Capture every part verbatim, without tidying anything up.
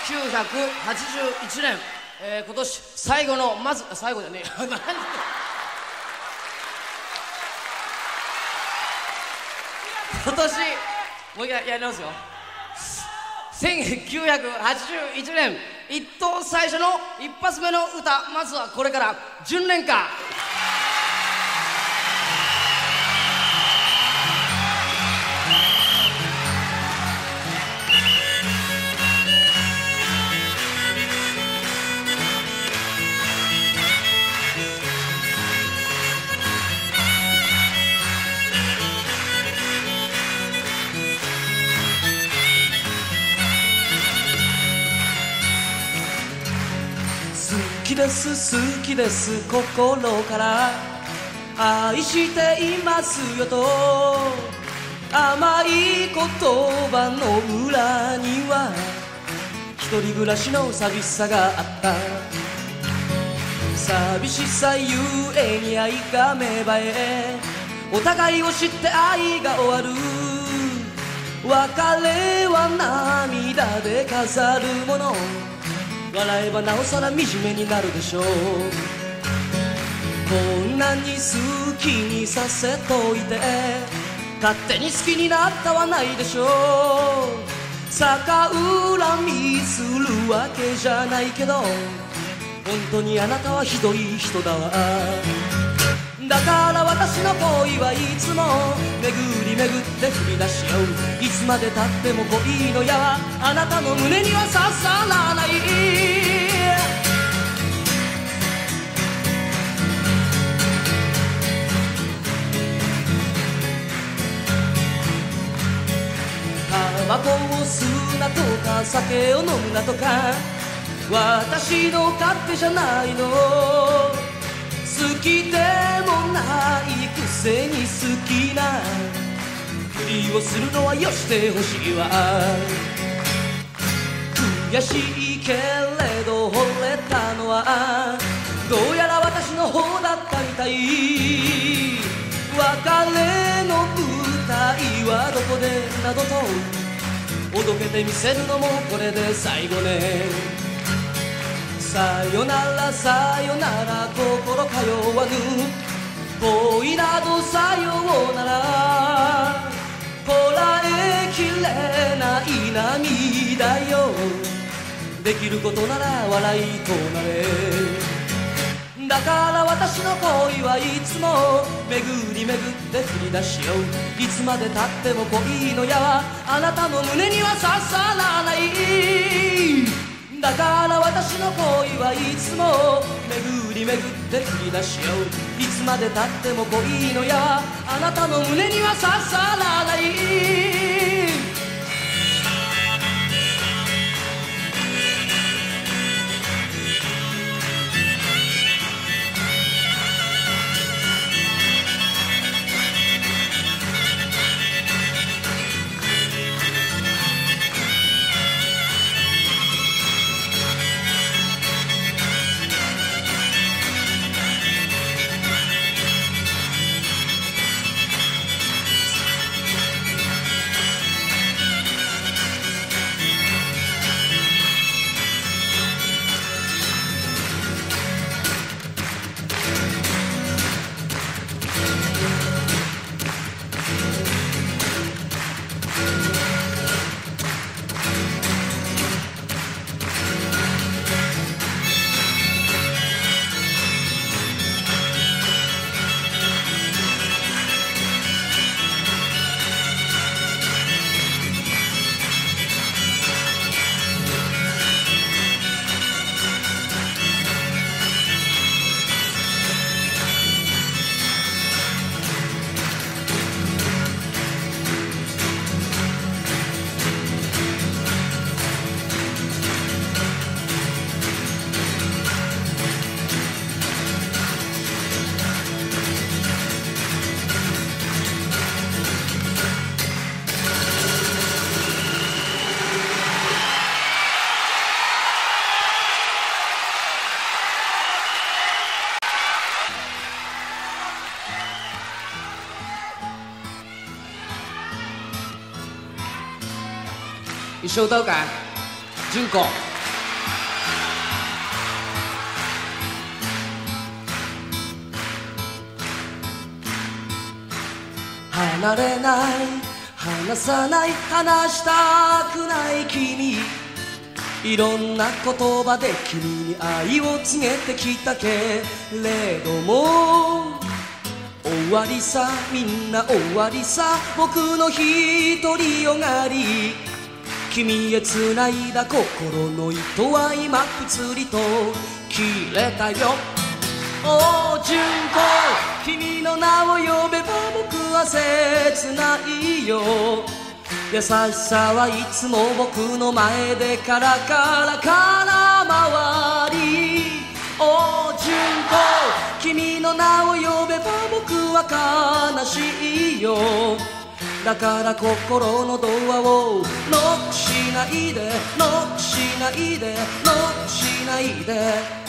きゅうひゃくはちじゅういちねん、えー、今年最後のまず最後じゃねえ今年もう一回やり直すよ。せんきゅうひゃくはちじゅういちねん一等最初の一発目の歌、まずはこれから純恋歌。 好きです好きです心から愛していますよと甘い言葉の裏には一人暮らしの寂しさがあった。寂しさゆえに愛が芽生え、お互いを知って愛が終わる。別れは涙で飾るもの、笑えばなおさら惨めになるでしょう。こんなに好きにさせといて勝手に好きになったはないでしょう。逆恨みするわけじゃないけど本当にあなたはひどい人だわ。だから私の恋はいつも巡り巡って振り出し合う。いつまでたっても恋の矢はあなたの胸には刺さらない。タバコを吸うなとか酒を飲むなとか私の勝手じゃないの。好きでもないくせに好きなふりをするのはよしてほしいわ。悔しいけれど惚れたのはどうやら私の方だったみたい。別れの舞台はどこでなどとおどけてみせるのもこれで最後ね。さよならさよなら心通わぬ恋などさようならこらえきれない涙よ。できることなら笑いとなれ。だから私の恋はいつも巡り巡って振り出しよう。いつまでたっても恋の矢はあなたの胸には刺さらない。だから私の恋はいつも巡り巡って振り出しよう。いつまでたっても恋の矢はあなたの胸には刺さらない。 一緒歌うかい？純子離れない離さない話したくない君、いろんな言葉で君に愛を告げてきたけれども終わりさ、みんな終わりさ、僕の独りよがり、君へ繋いだ心の糸は今ぷつりと切れたよ。おう純子、君の名を呼べば僕は切ないよ。優しさはいつも僕の前でカラカラから回り、おう純子、君の名を呼べば僕は悲しいよ。だから心のドアをノックしないで、ノックしないで、ノックしないで。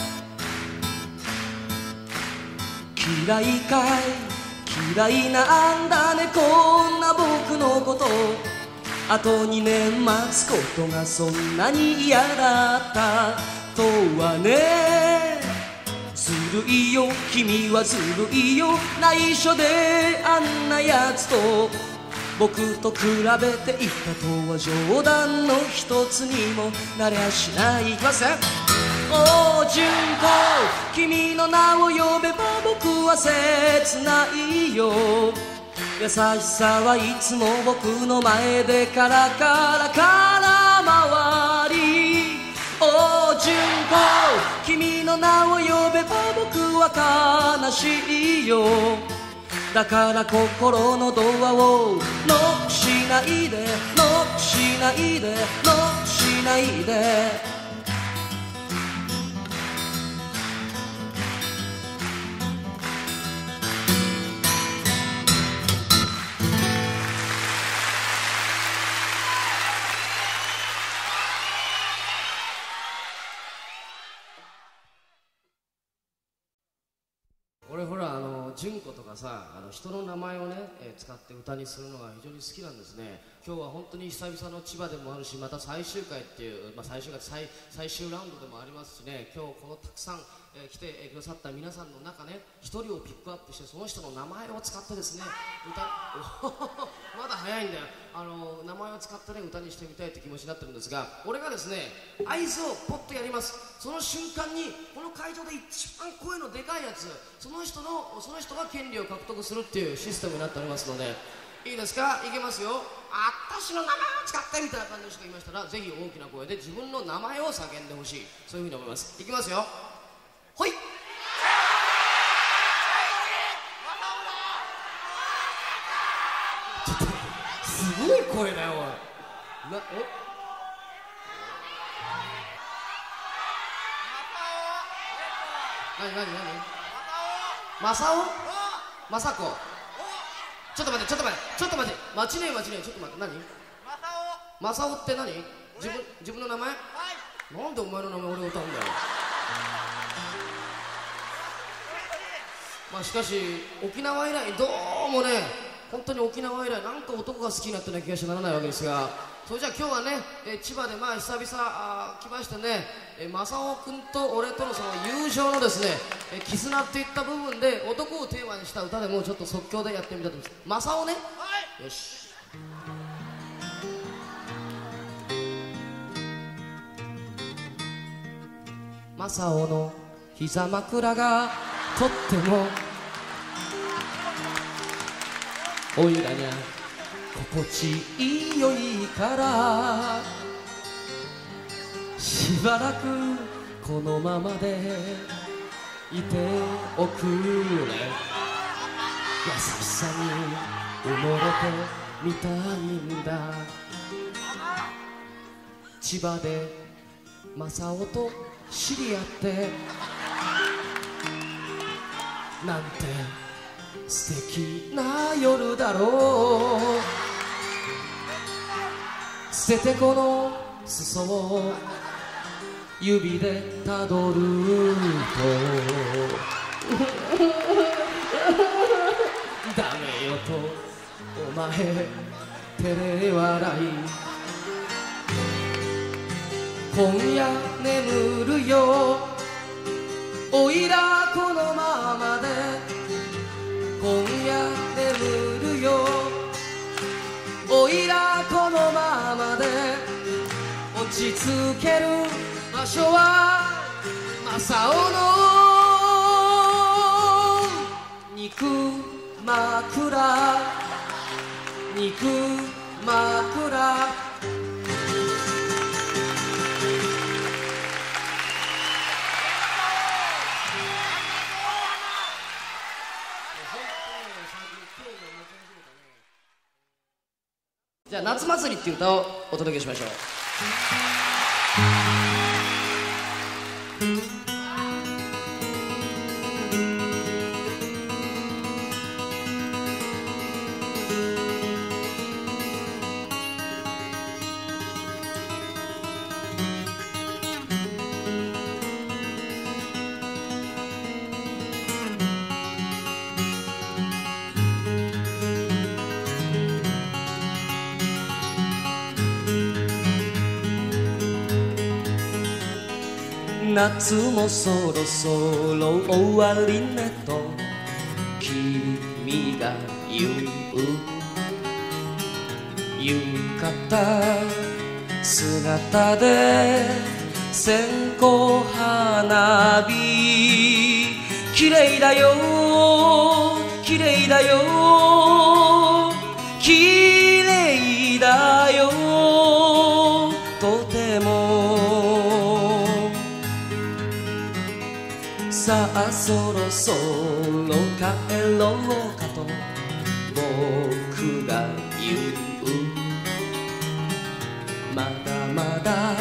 嫌いかい嫌いなんだねこんな僕のこと、あとにねん待つことがそんなに嫌だったとはね。ずるいよ君はずるいよ、内緒であんなやつと僕と比べていたとは冗談の一つにもなりゃしない。いきますね。おう純子、君の名を呼べば僕は切ないよ。優しさはいつも僕の前でカラカラから回り、おう純子、君の名を呼べば僕は悲しいよ。だから心のドアをノックしないで、ノックしないで、ノックしないで。 俺ほらあの純子とかさ、あの人の名前をね、えー、使って歌にするのが非常に好きなんですね。今日は本当に久々の千葉でもあるし、また最終回っていう、まあ、最終回 最, 最終ラウンドでもありますしね、今日このたくさん、えー、来てくださった皆さんの中ね、一人をピックアップしてその人の名前を使ってですね歌まだ早いんだよ。あの名前を使ってね歌にしてみたいって気持ちになってるんですが、俺がですね合図をポッとやります。その瞬間にこの会場で一番声のでかいやつ、その人のその人が権利を獲得するっていうシステムになっておりますので、いいですか、いけますよ。あたしの名前を使ってみたいな感じの人がいましたら、ぜひ大きな声で自分の名前を叫んでほしい、そういうふうに思います。いきますよ。ほい。ちょっとすごい声だよおい。なえなになになにマサオマサコ、ちょっと待ってちょっと待ってちょっと待って待ちねえ待ちねえちょっと待って、何マサオって何、自分自分の名前、はい、なんでお前の名前俺が歌うんだよ。まあしかし沖縄以来どうもね、本当に沖縄以来なんか男が好きになったような気がしてならないわけですが、それじゃあ今日はね、え千葉でまあ久々あ来ましてね、え正雄君と俺とのその友情のですね、え絆っていった部分で男をテーマにした歌でもちょっと即興でやってみたいと思います。正雄ね、はい、よし。正雄の膝枕がとってもおいらにゃ心地いいよいからしばらくこのままでいておくれ、優しさに埋もれてみたいんだ。千葉で正雄と知り合ってなんて素敵な夜だろう。捨ててこの裾を指でたどるとダメよとお前照れ笑い、今夜眠るよおいらこのままで、今夜眠るよおいらこのままで落ち着ける場所は正雄の肉枕肉枕じゃあ夏祭りっていう歌をお届けしましょう。 夏もそろそろ終わりねと君が言う浴衣姿で線香花火綺麗だよ綺麗だよ綺麗だよとてもさあそろそろ帰ろうかと僕が言うまだまだ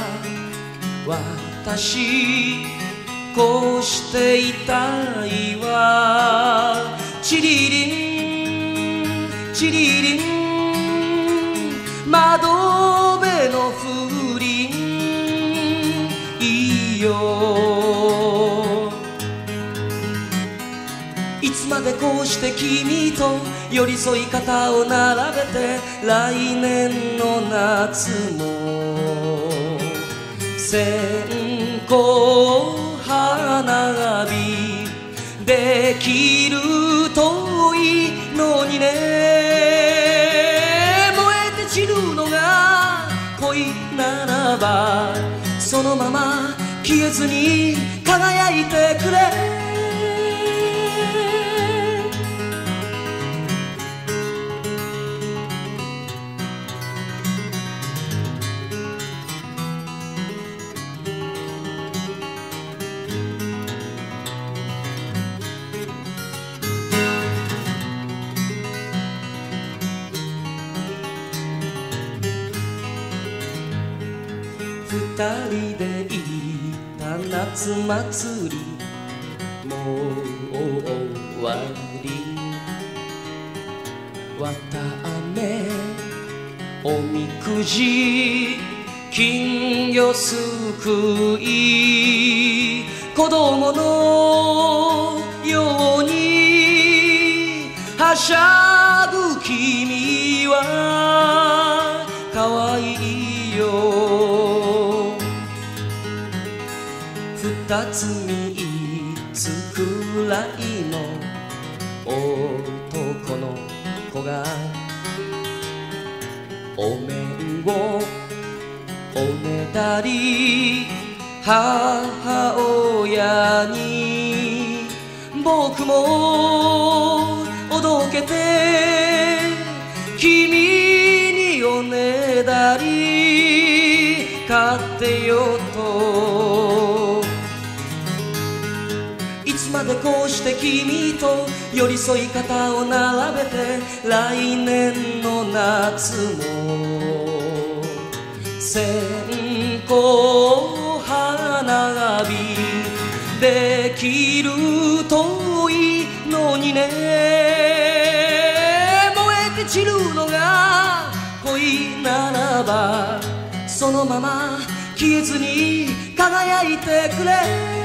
私こうしていたいわチリリンチリリン窓辺の風鈴いいよいつまでこうして君と寄り添い肩を並べて来年の夏も線香花火できるといいのにね燃えて散るのが恋ならばそのまま消えずに輝いてくれ二人で行った夏祭りもう終わりわたあめおみくじ金魚すくい子供のようにはしゃぐ君はかわいいよ二つ三つくらいの男の子がお面をおねだり母親に僕もおどけて君におねだり買ってよといつまでこうして君と寄り添い肩を並べて来年の夏も線香花火できるといいのにね燃えて散るのが恋ならばそのまま消えずに輝いてくれ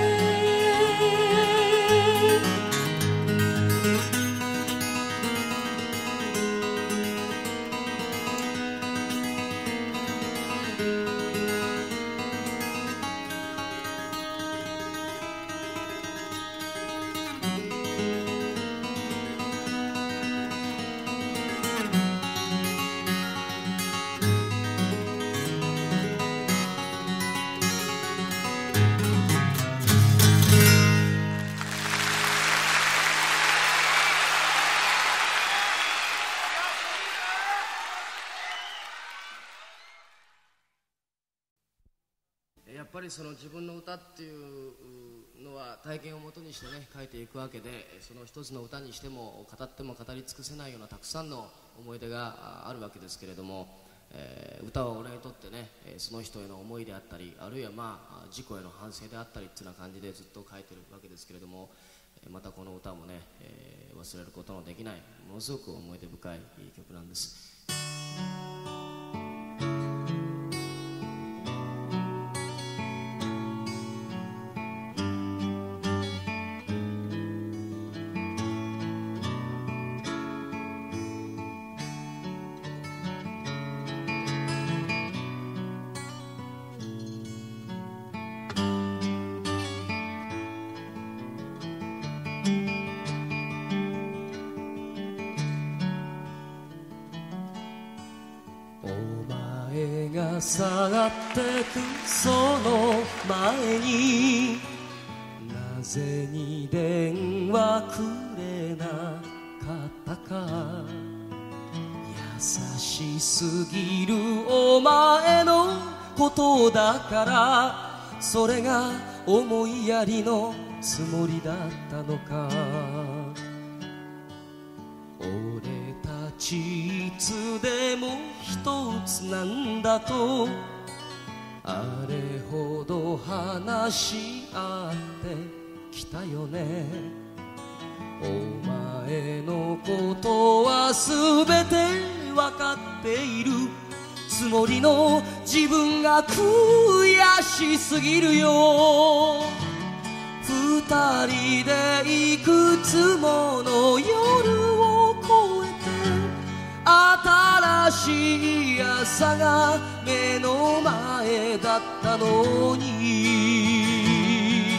ぱりその自分の歌っていうのは体験をもとにしてね書いていくわけで、その一つの歌にしても語っても語り尽くせないようなたくさんの思い出があるわけですけれども、えー、歌は俺にとってねその人への思いであったり、あるいはまあ自己への反省であったりっていうような感じでずっと書いてるわけですけれども、またこの歌もね、えー、忘れることのできないものすごく思い出深い曲なんです。 去ってくその前になぜに電話くれなかったか、優しすぎるお前のことだから、それが思いやりのつもりだったのか。俺たちいつでも一つなんだとあれほど話し合ってきたよね。お前のことはすべてわかっているつもりの自分が悔しすぎるよ。二人でいくつもの夜を越えて新しい朝が目の前だったのに、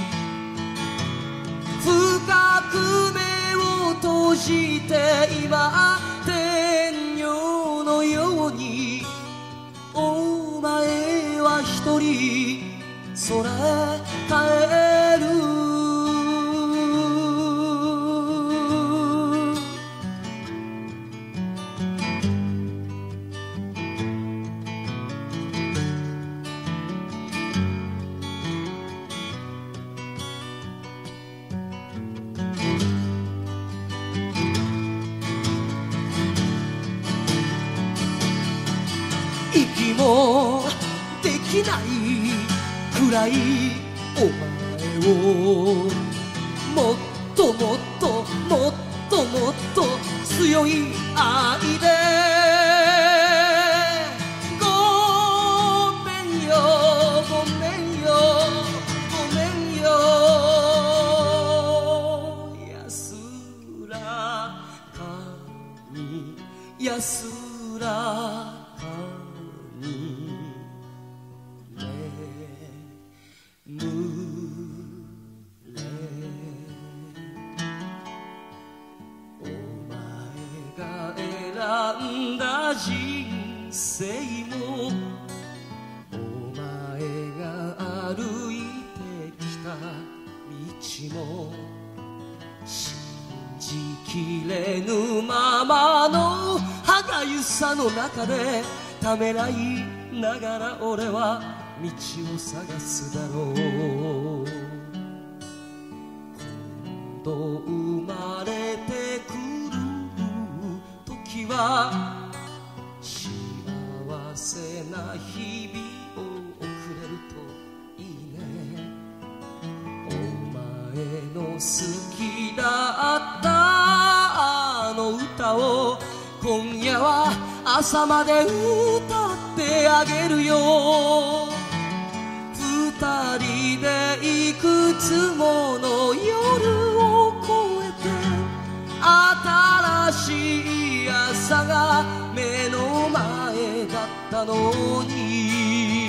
深く目を閉じて今天女のようにお前は一人空へ帰る。息もできないくらいお前をもっともっともっともっと強い愛でごめんよごめんよごめんよ安らかに安らかに選んだ人生もお前が歩いてきた道も信じきれぬままの歯がゆさの中でためらいながら俺は道を探すだろう。今度生まれてくる時は幸せな日々を送れるといいね。お前の好きだったあの歌を今夜は朝まで歌ってあげるよ。二人でいくつもの夜を越えて新しい朝が目の前だったのに、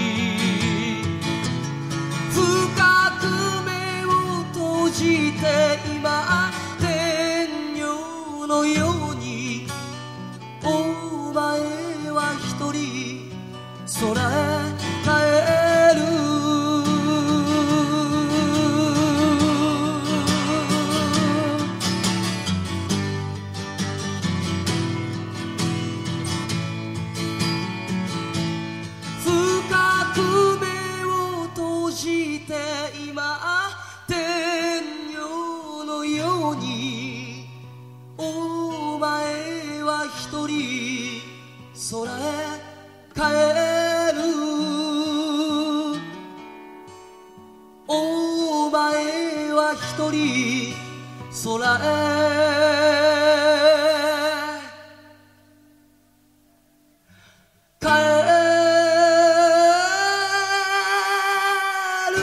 深く目を閉じて今天女のようにお前は一人空へ帰る。 今天女のようにお前は一人空へ帰るお前は一人空へ帰る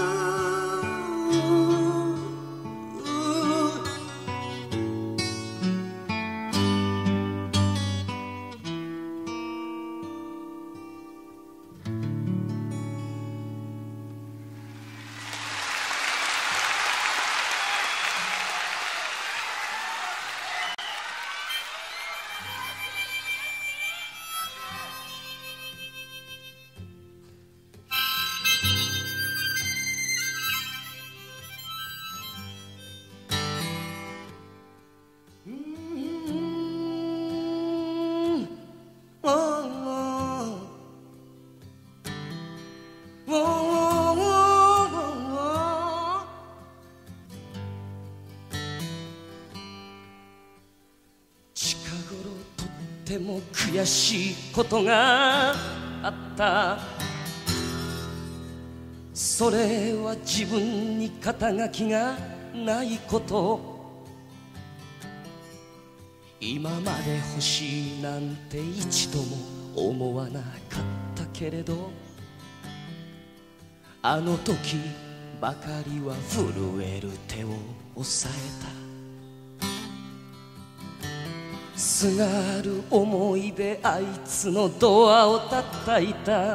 とても悔しいことがあった。それは自分に肩書きがないこと。今まで欲しいなんて一度も思わなかったけれど、あの時ばかりは震える手を押さえた。すがる思いであいつのドアを叩いた。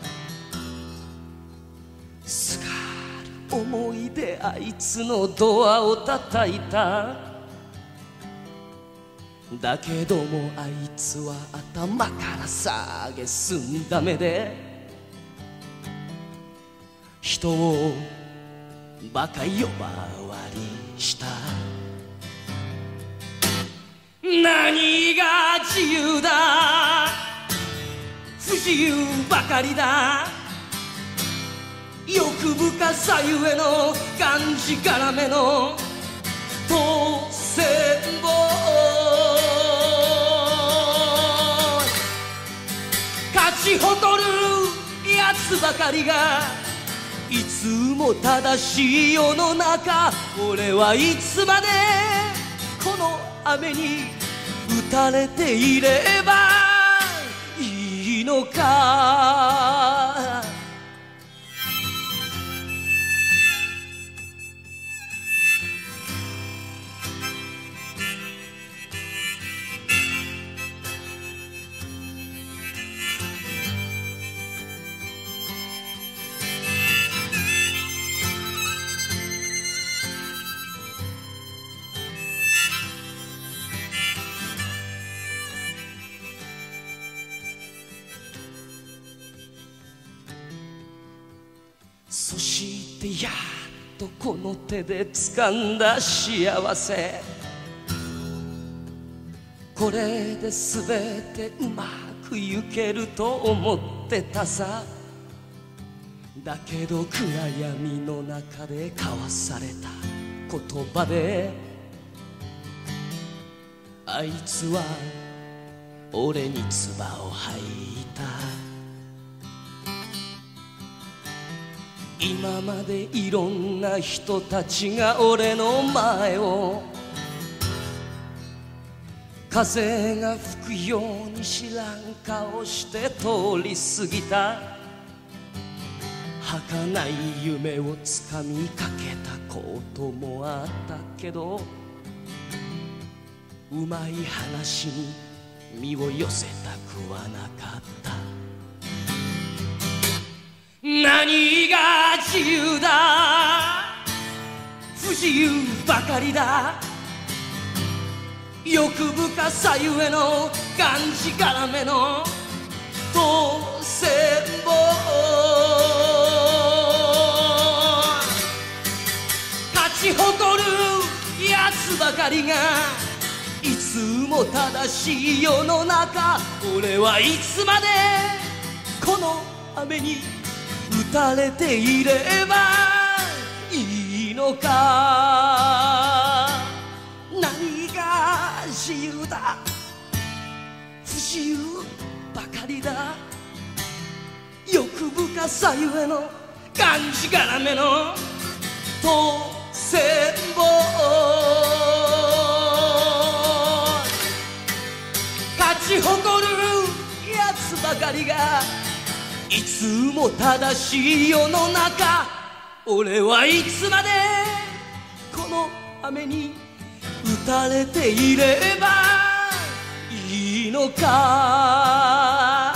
すがる思いであいつのドアを叩いた。だけどもあいつは頭から下げすんだ目で人をバカ呼ばわりした。何が自由だ、不自由ばかりだ。欲深さゆえのがんじがらめの当選簿。勝ち誇るやつばかりがいつも正しい世の中。俺はいつまでこの雨に打たれていればいいのか。そしてやっとこの手で掴んだ幸せ。これで全てうまくいけると思ってたさ。だけど暗闇の中で交わされた言葉であいつは俺に唾を吐いた。今までいろんな人たちが俺の前を風が吹くように知らん顔して通り過ぎた。儚い夢をつかみかけたこともあったけど、うまい話に身を寄せたくはなかった。何が自由だ、不自由ばかりだ。欲深さゆえのがんじがらめの当選簿。勝ち誇るやつばかりがいつも正しい世の中。俺はいつまでこの雨に打たれていればのか。何が自由だ、不自由ばかりだ。欲深さゆえのがんじがらめの当選簿。勝ち誇るやつばかりがいつも正しい世の中。俺はいつまでこの雨に打たれていればいいのか。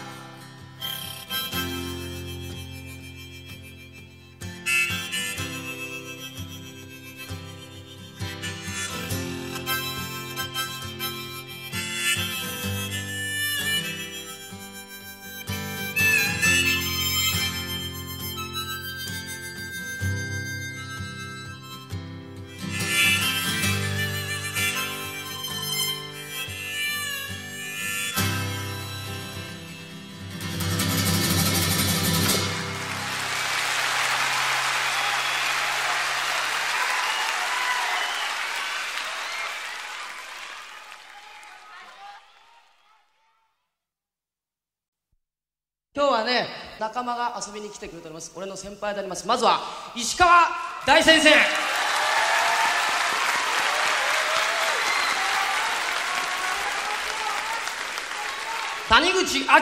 今日はね、仲間が遊びに来てくれております。俺の先輩であります。まずは石川大先生、谷口明、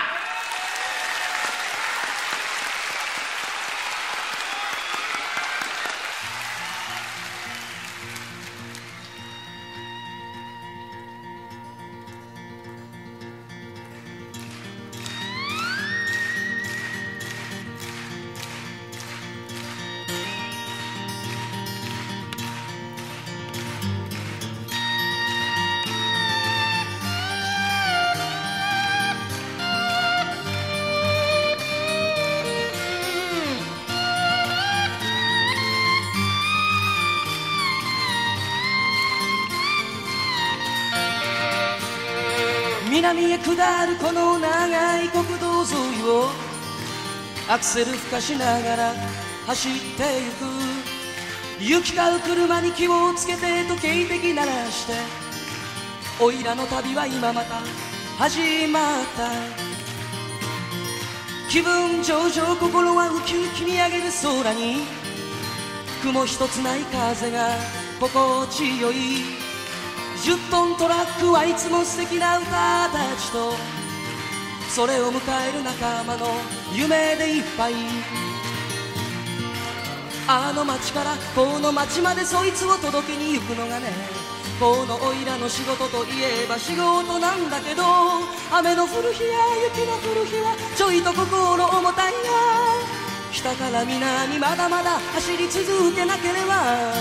南へ下るこの長い国道沿いをアクセル吹かしながら走ってゆく。行き交う車に気をつけて時計的鳴らして、おいらの旅は今また始まった。気分上々心はウキウキ見上げる空に、雲一つない風が心地よい。じゅっトントラックはいつも素敵な歌たちと、それを迎える仲間の夢でいっぱい。あの街からこの街までそいつを届けに行くのがね、このおいらの仕事といえば仕事なんだけど、雨の降る日や雪の降る日はちょいと心重たいが、北から南まだまだ走り続けなければ。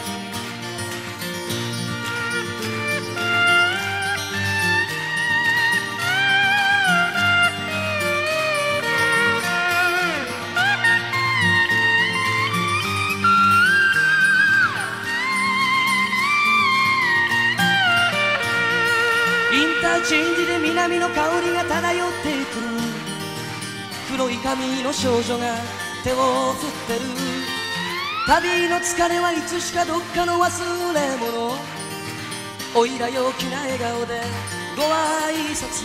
インターチェンジで南の香りが漂ってくる。黒い髪の少女が手を振ってる。旅の疲れはいつしかどっかの忘れ物。おいら陽気な笑顔でご挨拶。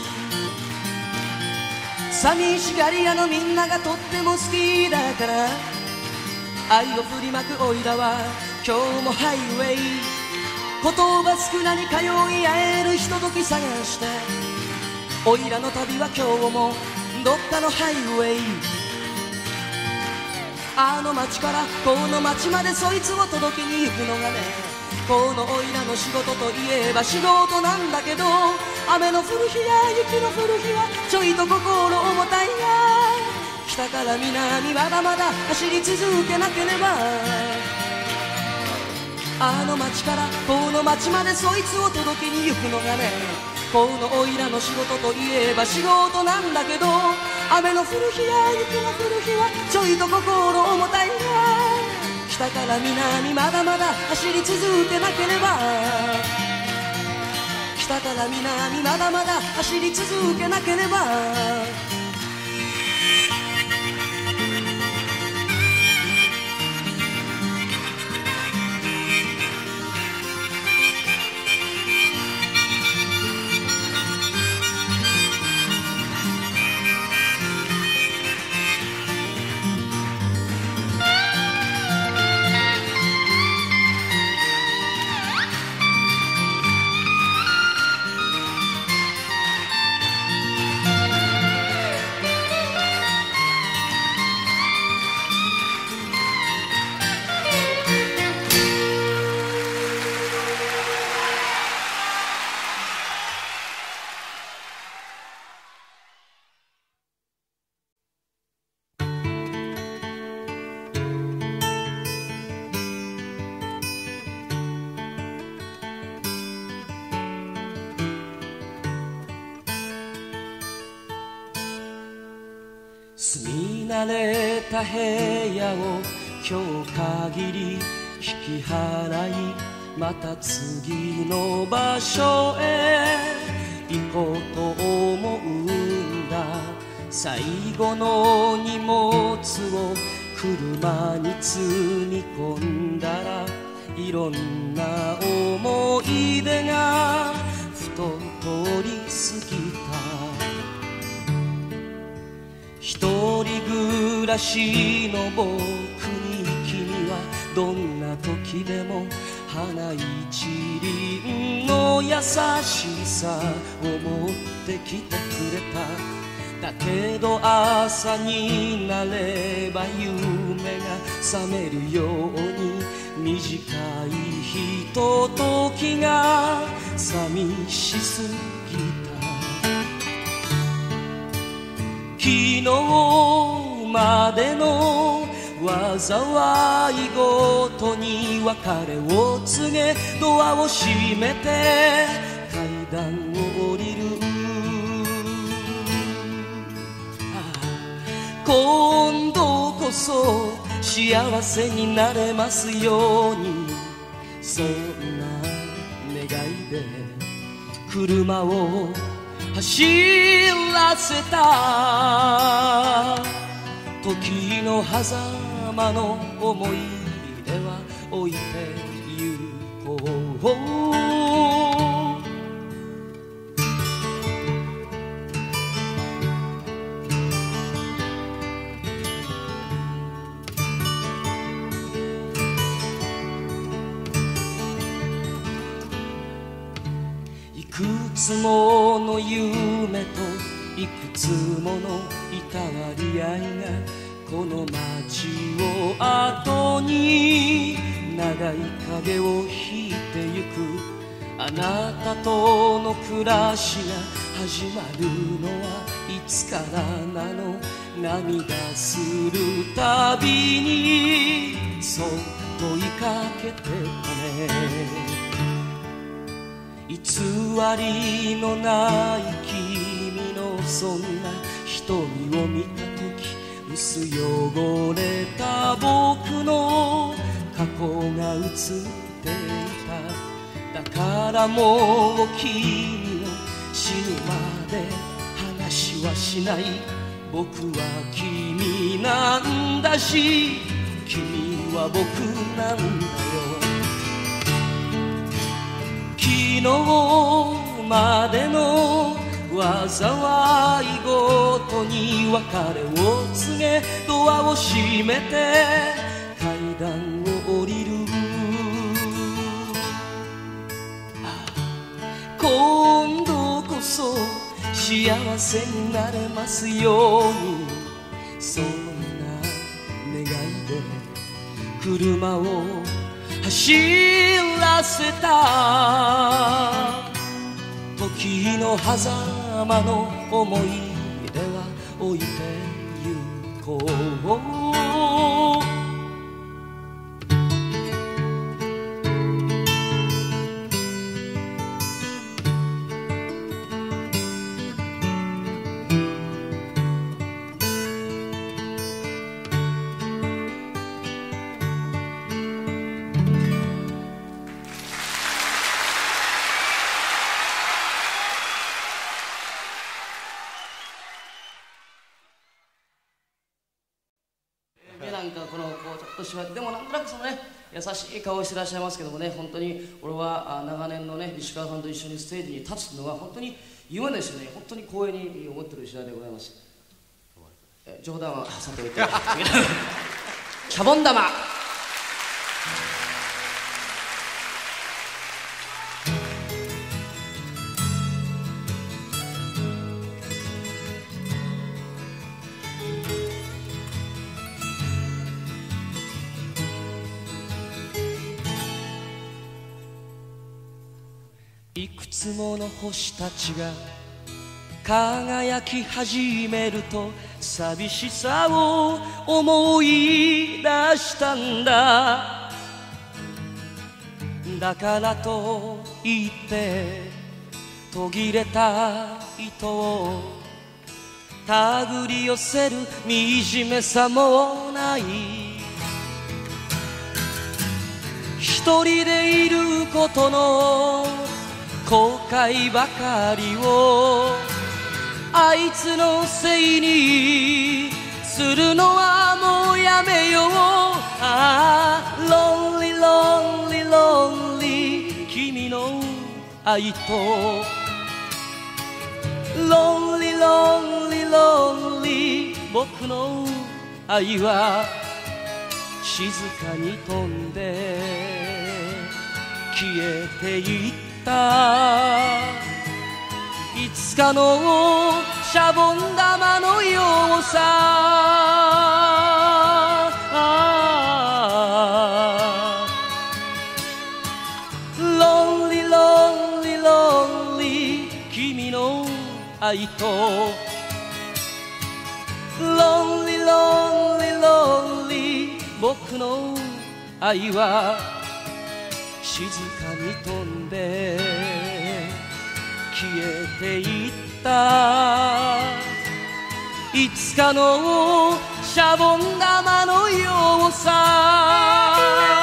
寂しがり屋のみんながとっても好きだから、愛を振りまくおいらは今日もハイウェイ。言葉少なに通い合えるひととき探して、おいらの旅は今日もどっかのハイウェイ。あの街からこの街までそいつを届けに行くのがね、このおいらの仕事といえば仕事なんだけど、雨の降る日や雪の降る日はちょいと心重たいが、北から南まだまだ走り続けなければ。あの街からこの街までそいつを届けに行くのがね、このおいらの仕事といえば仕事なんだけど、雨の降る日や雪の降る日はちょいと心重たいが、北から南まだまだ走り続けなければ。北から南まだまだ走り続けなければ。 住み慣れた部屋を今日限り引き払い、また次の場所へ行こうと思うんだ。最後の荷物を車に積み込んだら、いろんな思い出がふと通り過ぎた。一人暮らしの僕に君はどんな時でも花一輪の優しさを持ってきてくれた。だけど朝になれば夢が覚めるように、短いひとときが寂しすぎた。昨日までの災いごとに別れを告げ、ドアを閉めて階段を降りる。今度こそ幸せになれますように、そんな願いで車を走らせた。時の狭間の思い出は置いてゆこう。いくつもの夢といくつものいたわり合いがこの街を後に長い影を引いてゆく。あなたとの暮らしが始まるのはいつからなの。涙するたびにそっと問いかけてたね。偽りのない君のそんな瞳を見た時、薄汚れた僕の過去が映っていた。だからもう君は死ぬまで話はしない。僕は君なんだし、君は僕なんだよ。昨日までの災いごとに別れを告げ、ドアを閉めて階段を降りる。今度こそ幸せになれますように、そんな願いで車を走らせた。時の狭間の思い出は置いてゆこう。 なんかこのこうちょっとしまって、でもなんとなくそのね優しい顔をしてらっしゃいますけどもね、本当に俺は長年のね西川さんと一緒にステージに立つのが本当に夢ですよね。本当に光栄に思ってる次第でございます。え冗談はさておいてシャボン玉いくつもの星たちが輝き始めると、寂しさを思い出したんだ。だからといって途切れた糸を手繰り寄せる惨めさもない一人でいることの後悔ばかりをあいつのせいにするのはもうやめようああロンリロンリロンリ君の愛とロンリロンリロンリ僕の愛は静かに飛んで消えていったいつかのシャボン玉のようさロンリロンリロンリ君の愛とロンリロンリロンリ僕の愛は静かに飛んで消えていったいつかのシャボン玉のようさ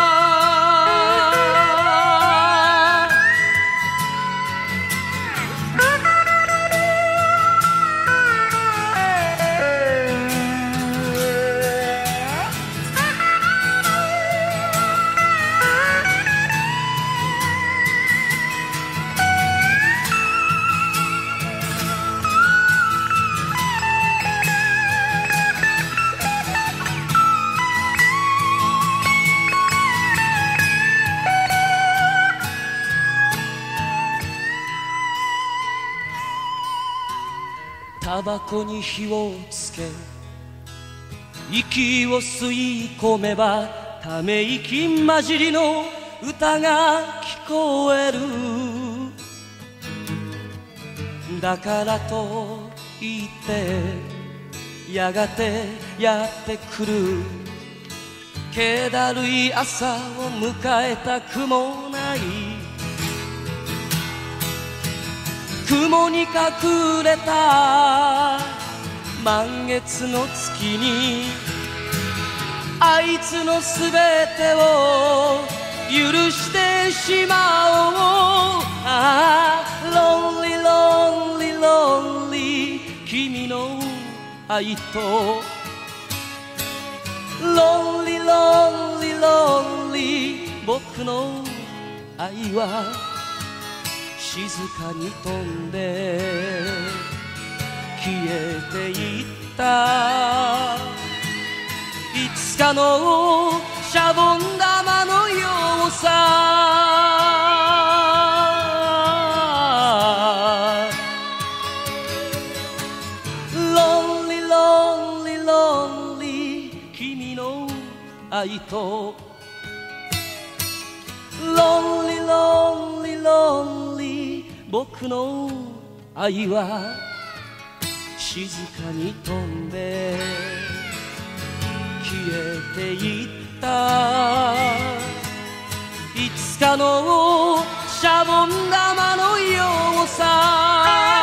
タバコに火をつけ息を吸い込めばため息混じりの歌が聞こえるだからと言ってやがてやってくる気だるい朝を迎えたくもない雲に隠れた満月の月にあいつのすべてを許してしまおうああロンリロンリロンリ君の愛とロンリロンリロンリ僕の愛は静かに飛んで消えていったいつかのシャボン玉のようさロンリロンリロンリ君の愛とロンリロンリロンリ僕の愛は静かに飛んで消えていったいつかのシャボン玉のようさ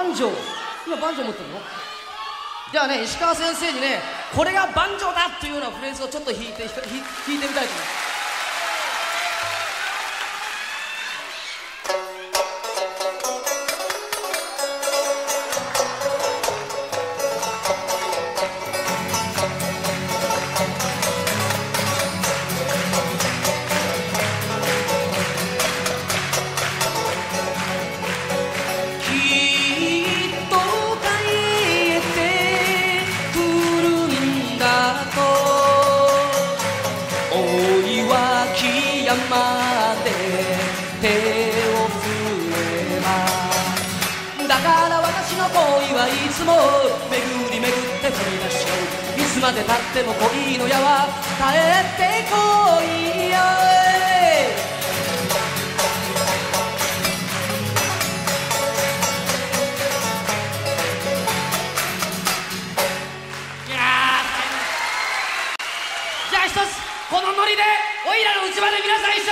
バンジョー、今バンジョー持ってるの？じゃあね、石川先生にね、これがバンジョーだっていうようなフレーズをちょっと弾いて弾い弾いてみたいと思います。いつも巡り巡って降り出しちゃう。いつまでたっても恋の矢は絶えてこいよ。いやじゃあ一つこのノリでおいらのうちまで皆さん一緒に歌えますか？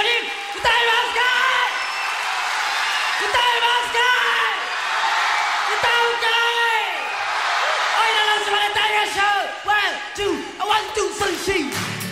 歌えますか？歌うかい？One, two, one, two, three, four.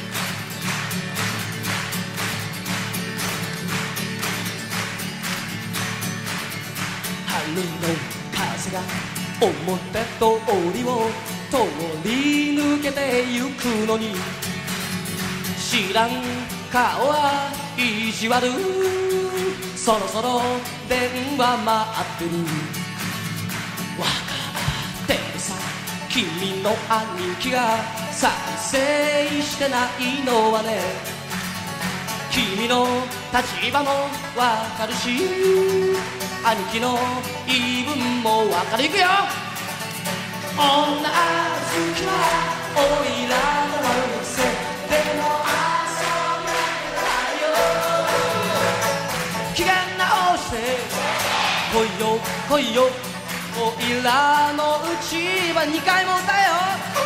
春の風が表通りを通り抜けてゆくのに知らん顔は意地悪。そろそろ電話待ってる。わかってるさ君の兄貴が再生してないのはね。君の立場もわかるし兄貴の言い分もわかる。いくよ。女好きはおいらの悪せでも遊びないよ。機嫌直して来いよ来いよおいらのうちはにかいも歌えよ。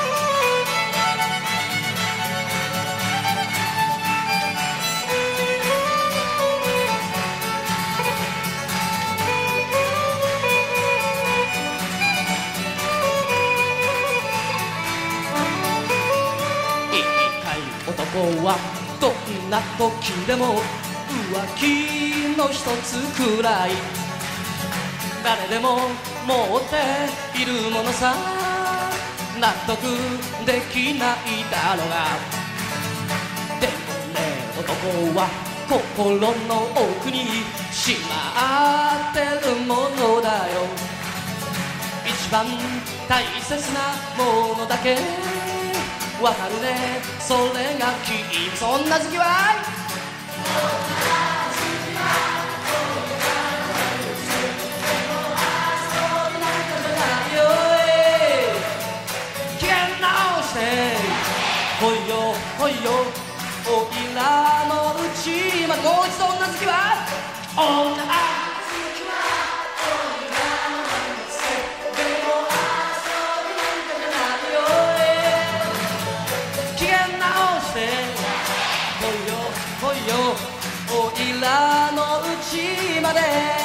いいかい男はどんな時でも浮気の一つくらい誰でも持っているものさ。納得できないだろうがでもね男は心の奥にしまってるものだよ。一番大切なものだけわかるね。それが君そんな好きは来いよ来いよおいらのうちまで。もう一度女好きは女好きはおいらのうちでも遊びなんかじゃないよ。機嫌直して来いよ来いよおいらのうちまで。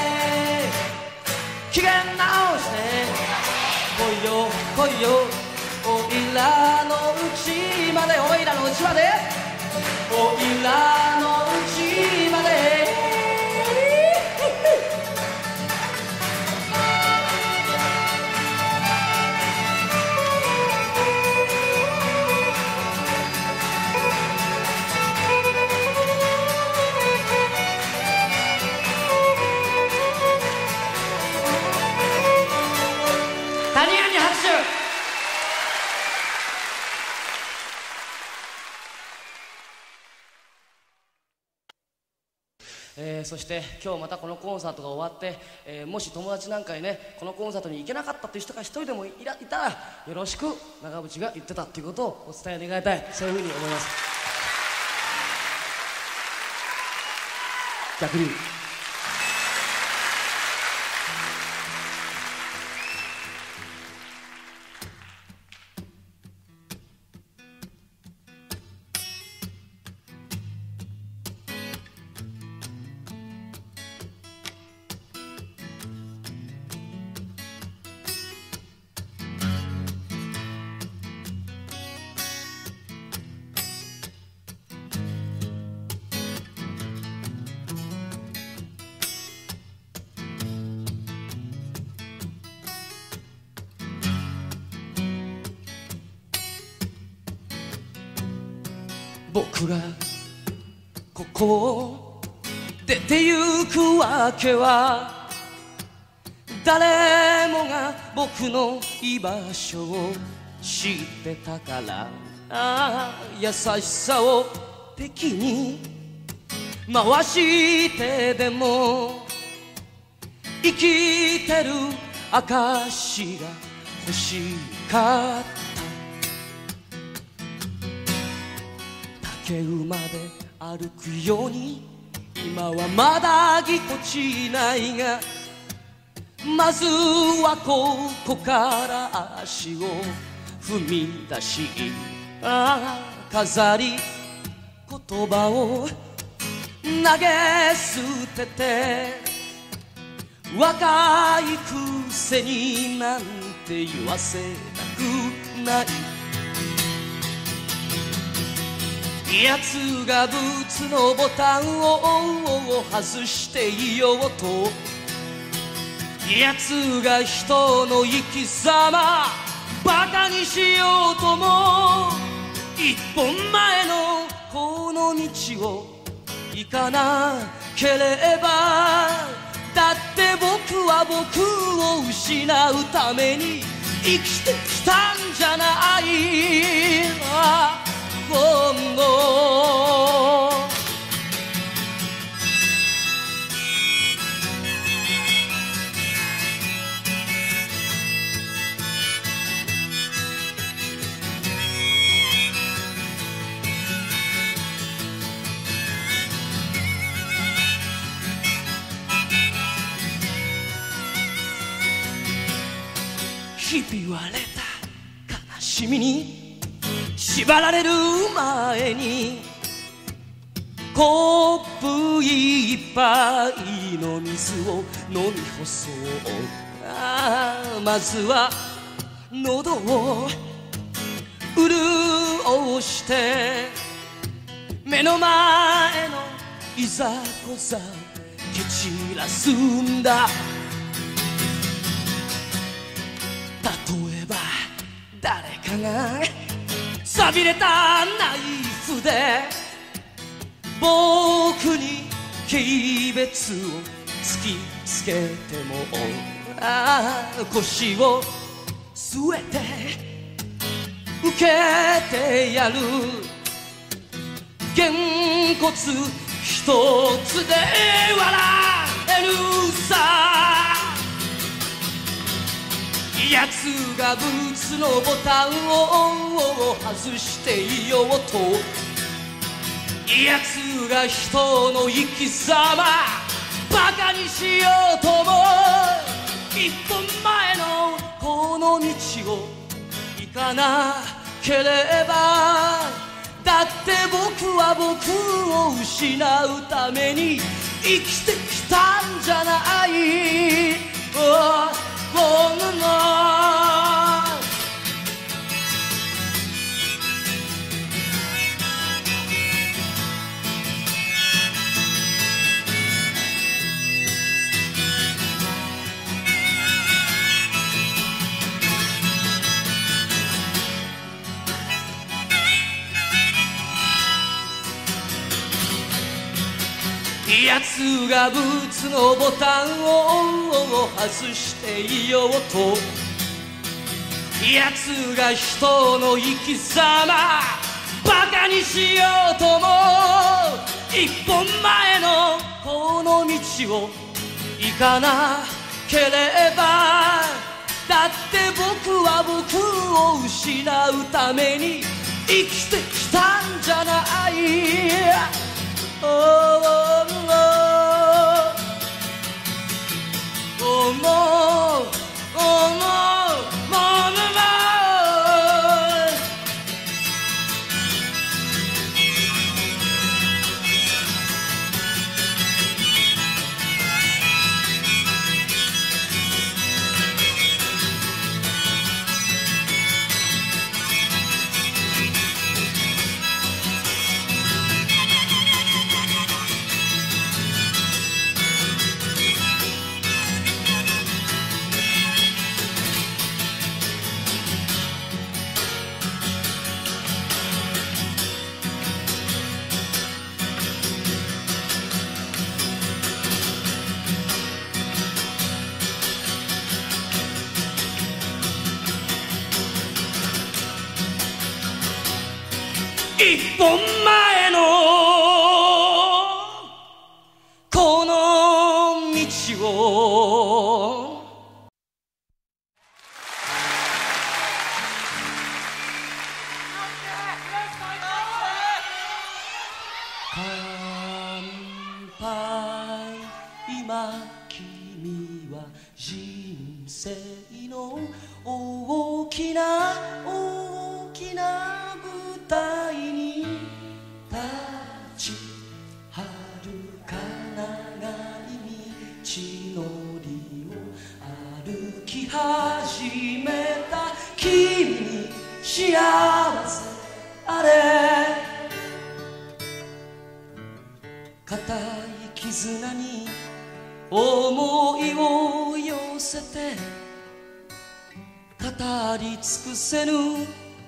機嫌直して来いよ来いよおいらのうちまで。おいらのうちまでおいらのうちまで。谷谷拍手。えー、そして今日またこのコンサートが終わって、えー、もし友達なんかにねこのコンサートに行けなかったっていう人が一人でもいらいたらよろしく長渕が言ってたっていうことをお伝え願いたい。そういうふうに思います。逆に僕がここを出てゆくわけは誰もが僕の居場所を知ってたからああ優しさを敵に回してでも生きてる証が欲しかった竹馬で歩くように今はまだぎこちないがまずはここから足を踏み出しああ飾り言葉を投げ捨てて若いくせになんて言わせたくない奴がブーツのボタンを外していようと奴が人の生き様バカにしようとも一本前のこの道を行かなければだって僕は僕を失うために生きてきたんじゃないあ今後ひび割れた悲しみに縛られる前にコップ一杯の水を飲み干そうああまずは喉を潤して目の前のいざこざ蹴散らすんだ例えば誰かが錆びれたナイフで僕に軽蔑を突きつけてもああ腰を据えて受けてやるげんこつ一つで笑えるさ奴がブーツのボタンを外していようと奴が人の生き様バカにしようとも一本前のこの道を行かなければだって僕は僕を失うために生きてきたんじゃないものの奴がブーツのボタンを外していようと奴が人の生き様バカにしようとも一本前のこの道を行かなければだって僕は僕を失うために生きてきたんじゃないOh, oh, oh, oh, oh, oh, oh, 一本前のこの道を乾杯今君は人生の大きな大きな舞台に立ち遥か長い道のりを歩き始めた君に幸せあれ固い絆に思いを寄せて語り尽くせぬ青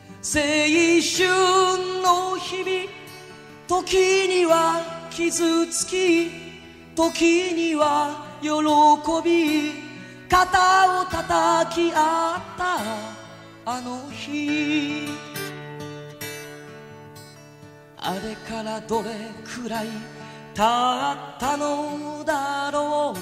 春の日々時には傷つき時には喜び肩を叩き合ったあの日あれからどれくらい経ったのだろう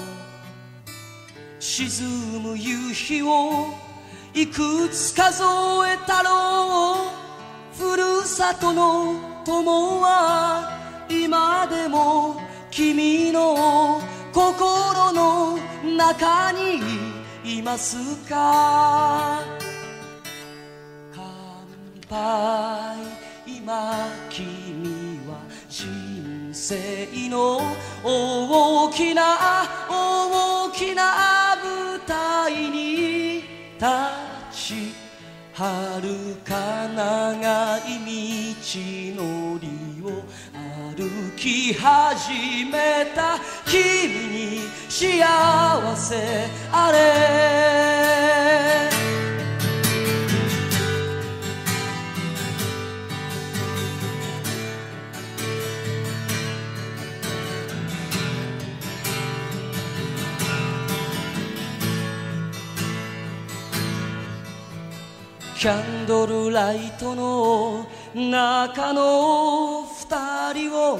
沈む夕日をいくつ数えたろうふるさとの友は今でも君の心の中にいますか乾杯今君は人生の大きな大きな舞台に立ち遥か長い道のりを歩き始めた君に幸せあれキャンドルライトの中の二人を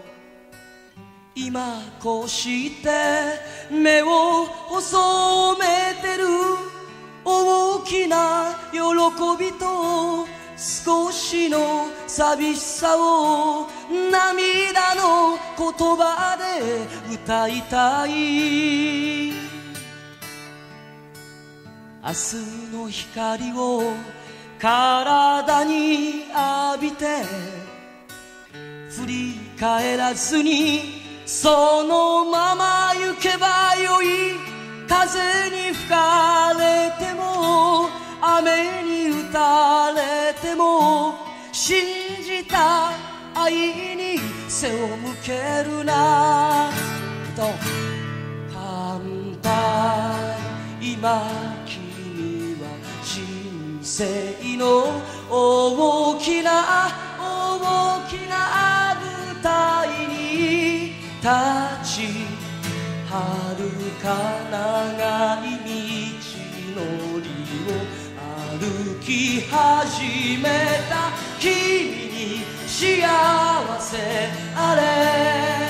今こうして目を細めてる大きな喜びと少しの寂しさを涙の言葉で歌いたい明日の光を体に浴びて振り返らずにそのまま行けばよい風に吹かれても雨に打たれても信じた愛に背を向けるなと乾杯今人生の大きな大きな舞台に立ち遥か長い道のりを歩き始めた君に幸せあれ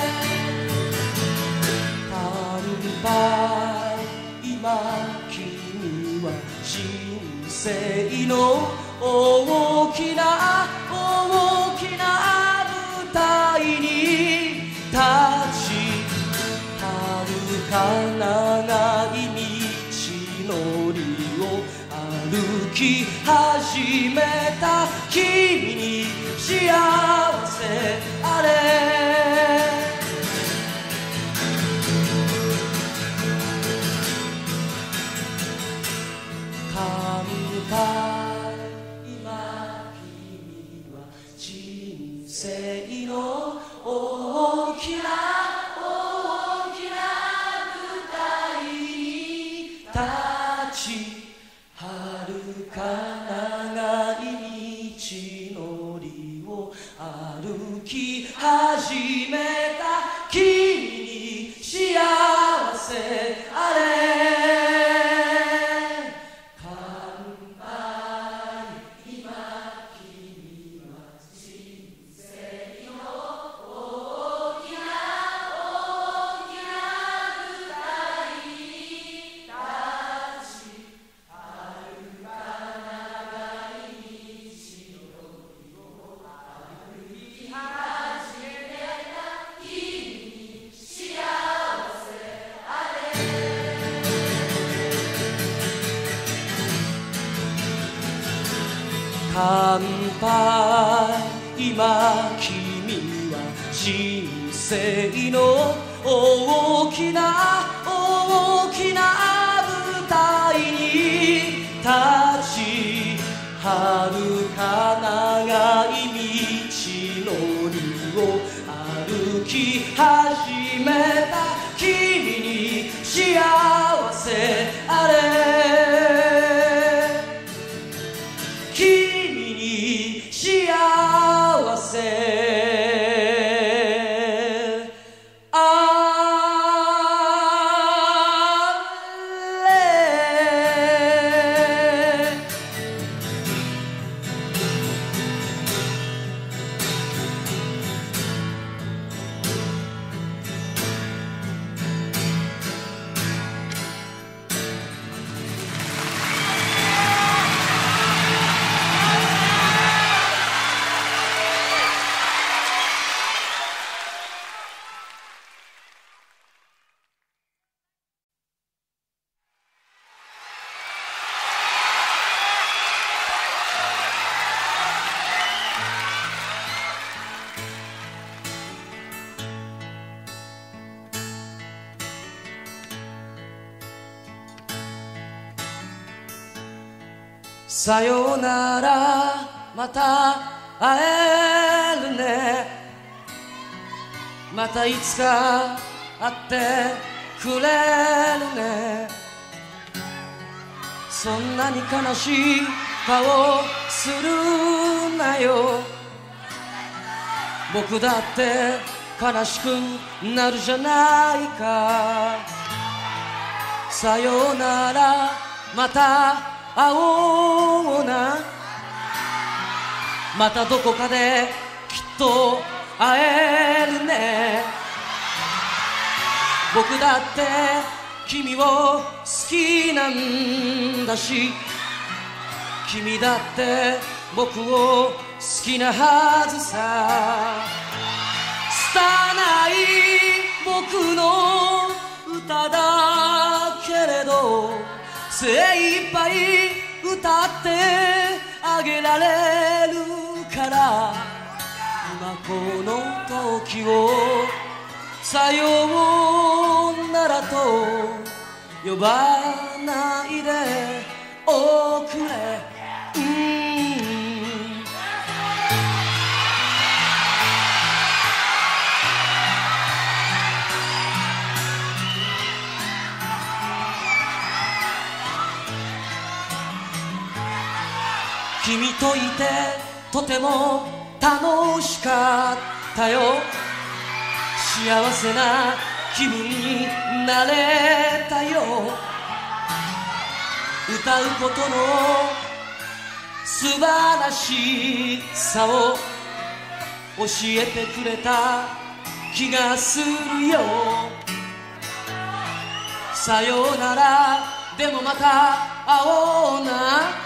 乾杯今君は人生の大きな大きな舞台に立ち遥か長い道のりを歩き始めた君に幸せあれ乾杯今君は人生の大きな大きな舞台に立ち遥か長い道のりを歩き始めた君に幸せあれ乾杯今君は人乾杯今君は人生の大きな大きな舞台に立ち遥か長い道のりを歩き始めた君に幸せあれ君に幸せさよならまた会えるねまたいつか会ってくれるねそんなに悲しい顔するなよ僕だって悲しくなるじゃないかさよならまた会おうなまたどこかできっと会えるね僕だって君を好きなんだし君だって僕を好きなはずさ拙い僕の歌だけれど精一杯歌ってあげられるから今この時をさようならと呼ばないでおくれ君といてとても楽しかったよ幸せな気分になれたよ歌うことの素晴らしさを教えてくれた気がするよさようならでもまた会おうな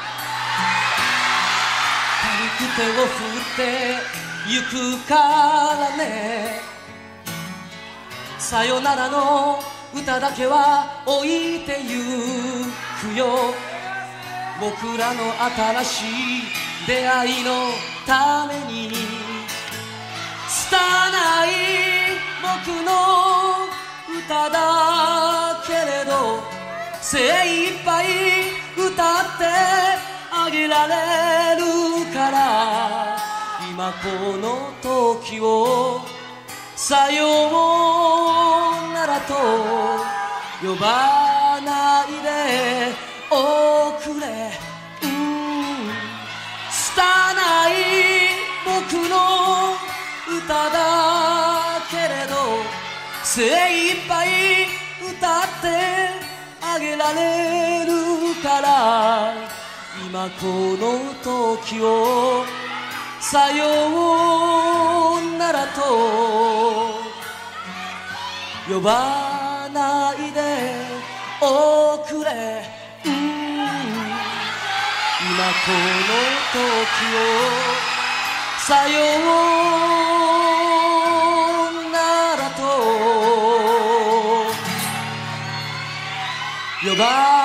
手を振ってゆくからねさよならの歌だけは置いてゆくよ僕らの新しい出会いのために拙い僕の歌だけれど精一杯歌ってあげられるから今この時をさようならと呼ばないでおくれ拙い僕の歌だけれど精一杯歌ってあげられるから今この時をさようならと呼ばないでおくれ今この時をさようならと呼ば